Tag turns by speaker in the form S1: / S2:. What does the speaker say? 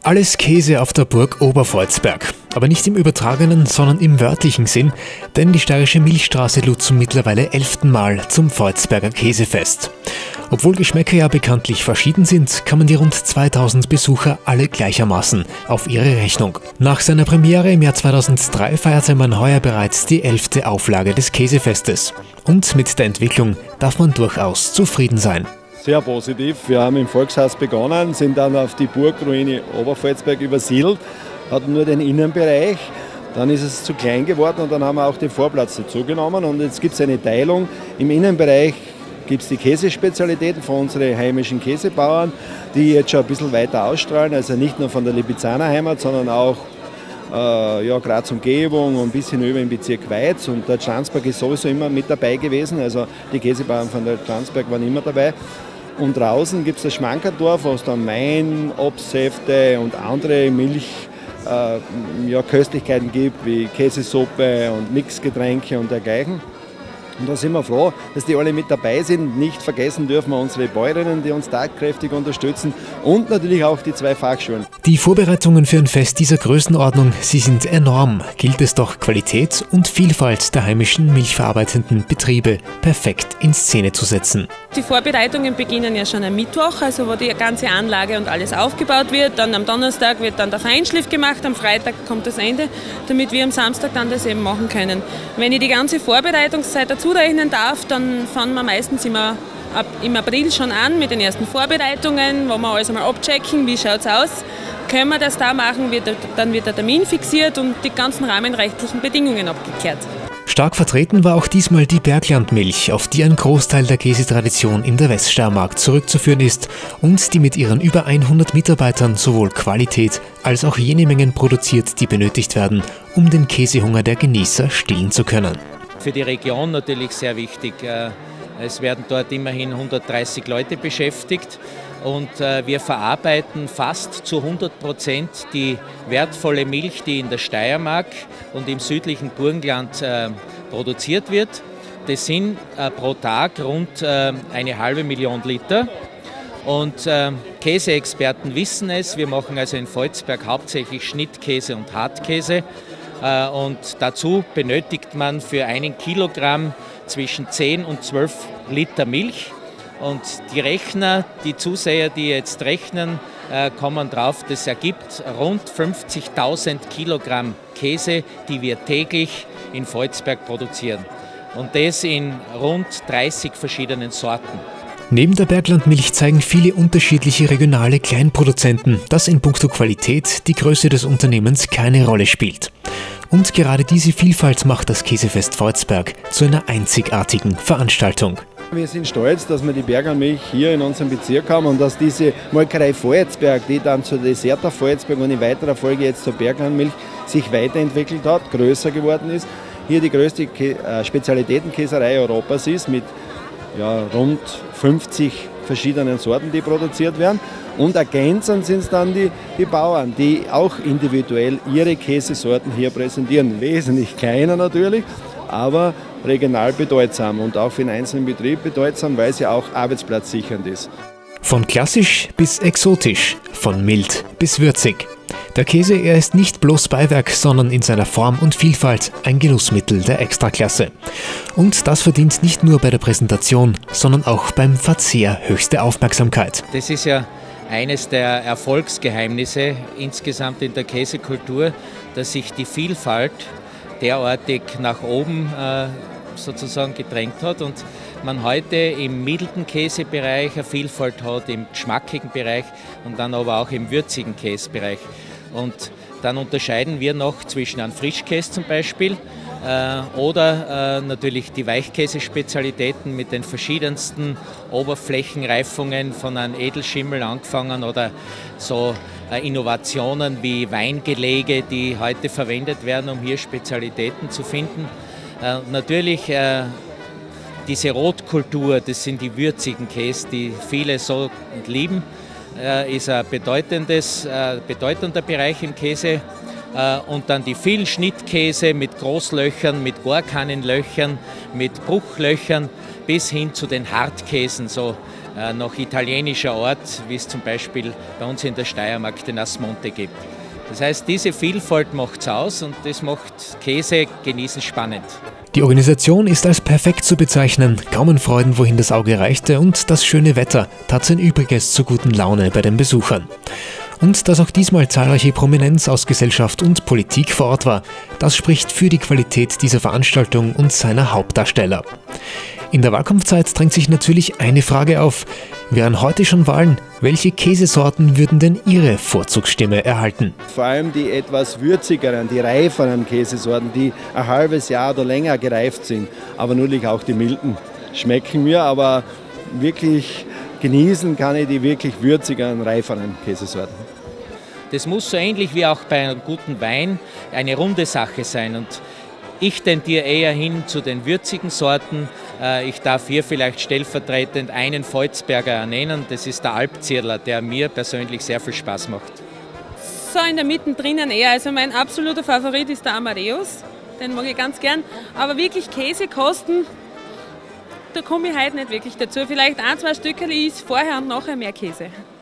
S1: Alles Käse auf der Burg Oberpforzberg. Aber nicht im übertragenen, sondern im wörtlichen Sinn, denn die Steirische Milchstraße lud zum mittlerweile 11. Mal zum Pforzberger Käsefest. Obwohl Geschmäcker ja bekanntlich verschieden sind, kann man die rund 2000 Besucher alle gleichermaßen auf ihre Rechnung. Nach seiner Premiere im Jahr 2003 feierte man heuer bereits die 11. Auflage des Käsefestes. Und mit der Entwicklung darf man durchaus zufrieden sein.
S2: Sehr positiv. Wir haben im Volkshaus begonnen, sind dann auf die Burgruine Oberpforzberg übersiedelt, hatten nur den Innenbereich. Dann ist es zu klein geworden und dann haben wir auch den Vorplatz dazu genommen. Und jetzt gibt es eine Teilung. Im Innenbereich gibt es die Käsespezialitäten von unseren heimischen Käsebauern, die jetzt schon ein bisschen weiter ausstrahlen. Also nicht nur von der Lipizzaner Heimat, sondern auch Graz-Umgebung und ein bisschen über im Bezirk Weiz. Und der Schlansberg ist sowieso immer mit dabei gewesen. Also die Käsebauern von der Schlansberg waren immer dabei. Und draußen gibt es das Schmankerndorf, wo es dann Wein, Obstsäfte und andere Köstlichkeiten gibt, wie Käsesuppe und Mixgetränke und dergleichen. Und da sind wir froh, dass die alle mit dabei sind. Nicht vergessen dürfen wir unsere Bäuerinnen, die uns tatkräftig unterstützen, und natürlich auch die 2 Fachschulen.
S1: Die Vorbereitungen für ein Fest dieser Größenordnung, sie sind enorm. Gilt es doch, Qualität und Vielfalt der heimischen milchverarbeitenden Betriebe perfekt in Szene zu setzen.
S3: Die Vorbereitungen beginnen ja schon am Mittwoch, also wo die ganze Anlage und alles aufgebaut wird. Dann am Donnerstag wird dann der Feinschliff gemacht, am Freitag kommt das Ende, damit wir am Samstag dann das eben machen können. Wenn ich die ganze Vorbereitungszeit dazu rechnen darf, dann fangen wir meistens immer im April schon an mit den ersten Vorbereitungen, wo wir alles einmal abchecken, wie schaut es aus. Können wir das da machen, dann wird der Termin fixiert und die ganzen rahmenrechtlichen Bedingungen abgeklärt.
S1: Stark vertreten war auch diesmal die Berglandmilch, auf die ein Großteil der Käsetradition in der Weststeiermark zurückzuführen ist und die mit ihren über 100 Mitarbeitern sowohl Qualität als auch jene Mengen produziert, die benötigt werden, um den Käsehunger der Genießer stillen zu können.
S4: Für die Region natürlich sehr wichtig. Es werden dort immerhin 130 Leute beschäftigt und wir verarbeiten fast zu 100% die wertvolle Milch, die in der Steiermark und im südlichen Burgenland produziert wird. Das sind pro Tag rund 500.000 Liter. Und Käseexperten wissen es, wir machen also in Pforzberg hauptsächlich Schnittkäse und Hartkäse. Und dazu benötigt man für 1 Kilogramm zwischen 10 und 12 Liter Milch. Und die Rechner, die Zuseher, die jetzt rechnen, kommen drauf, das ergibt rund 50.000 Kilogramm Käse, die wir täglich in Pforzberg produzieren. Und das in rund 30 verschiedenen Sorten.
S1: Neben der Berglandmilch zeigen viele unterschiedliche regionale Kleinproduzenten, dass in puncto Qualität die Größe des Unternehmens keine Rolle spielt. Und gerade diese Vielfalt macht das Käsefest Pforzberg zu einer einzigartigen Veranstaltung.
S2: Wir sind stolz, dass wir die Berglandmilch hier in unserem Bezirk haben und dass diese Molkerei Pforzberg, die dann zur Desserta Pforzberg und in weiterer Folge jetzt zur Berglandmilch sich weiterentwickelt hat, größer geworden ist, hier die größte Spezialitätenkäserei Europas ist mit rund 50 verschiedenen Sorten, die produziert werden. Und ergänzend sind es dann die Bauern, die auch individuell ihre Käsesorten hier präsentieren. Wesentlich kleiner natürlich, aber regional bedeutsam und auch für den einzelnen Betrieb bedeutsam, weil sie auch arbeitsplatzsichernd ist.
S1: Von klassisch bis exotisch, von mild bis würzig. Der Käse, er ist nicht bloß Beiwerk, sondern in seiner Form und Vielfalt ein Genussmittel der Extraklasse. Und das verdient nicht nur bei der Präsentation, sondern auch beim Verzehr höchste Aufmerksamkeit.
S4: Das ist ja eines der Erfolgsgeheimnisse insgesamt in der Käsekultur, dass sich die Vielfalt derartig nach oben sozusagen gedrängt hat und man heute im milden Käsebereich eine Vielfalt hat, im geschmackigen Bereich und dann aber auch im würzigen Käsebereich. Und dann unterscheiden wir noch zwischen einem Frischkäse zum Beispiel oder natürlich die Weichkäsespezialitäten mit den verschiedensten Oberflächenreifungen von einem Edelschimmel angefangen oder so Innovationen wie Weingelege, die heute verwendet werden, um hier Spezialitäten zu finden. Natürlich diese Rotkultur, das sind die würzigen Käse, die viele so lieben, ist ein bedeutender Bereich im Käse. Und dann die vielen Schnittkäse mit Großlöchern, mit gar keinen Löchern, mit Bruchlöchern bis hin zu den Hartkäsen, so nach italienischer Art, wie es zum Beispiel bei uns in der Steiermark den Asmonte gibt. Das heißt, diese Vielfalt macht es aus und das macht Käse genießen spannend.
S1: Die Organisation ist als perfekt zu bezeichnen, Gaumenfreuden, wohin das Auge reichte, und das schöne Wetter tat sein Übriges zur guten Laune bei den Besuchern. Und dass auch diesmal zahlreiche Prominenz aus Gesellschaft und Politik vor Ort war, das spricht für die Qualität dieser Veranstaltung und seiner Hauptdarsteller. In der Wahlkampfzeit drängt sich natürlich eine Frage auf: Wären heute schon Wahlen, welche Käsesorten würden denn Ihre Vorzugsstimme erhalten?
S2: Vor allem die etwas würzigeren, die reiferen Käsesorten, die ein halbes Jahr oder länger gereift sind. Aber natürlich auch die milden schmecken mir, aber wirklich genießen kann ich die wirklich würzigeren, reiferen Käsesorten.
S4: Das muss so ähnlich wie auch bei einem guten Wein eine runde Sache sein. Und ich tendiere eher hin zu den würzigen Sorten. Ich darf hier vielleicht stellvertretend einen Volzberger ernennen. Das ist der Alpzierler, der mir persönlich sehr viel Spaß macht.
S3: So in der Mitte drinnen eher. Also mein absoluter Favorit ist der Amadeus. Den mag ich ganz gern. Aber wirklich Käse kosten, da komme ich heute nicht wirklich dazu. Vielleicht ein, zwei Stückchen ist vorher und nachher mehr Käse.